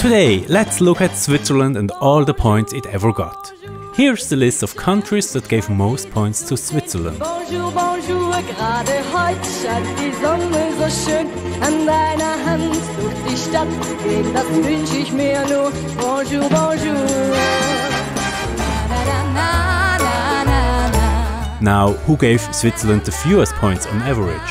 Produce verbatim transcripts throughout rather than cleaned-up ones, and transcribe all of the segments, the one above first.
Today, let's look at Switzerland and all the points it ever got. Here's the list of countries that gave most points to Switzerland. Bonjour, bonjour, gerade heute scheint die Sonne so schön. An deiner Hand durch die Stadt geht, das wünsch ich mir nur. Bonjour, bonjour. Now, who gave Switzerland the fewest points on average?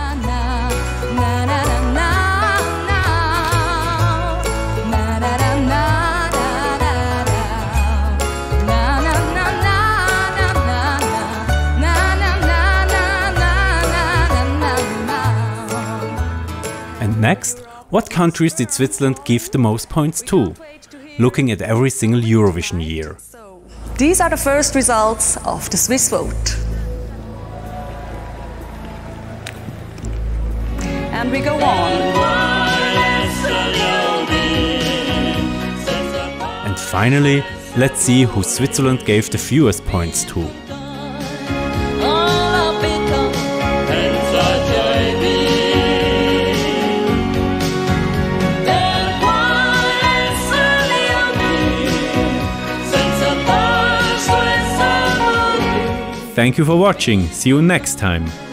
And next, what countries did Switzerland give the most points to? Looking at every single Eurovision year. These are the first results of the Swiss vote. And we go on. And finally, let's see who Switzerland gave the fewest points to. Thank you for watching, see you next time!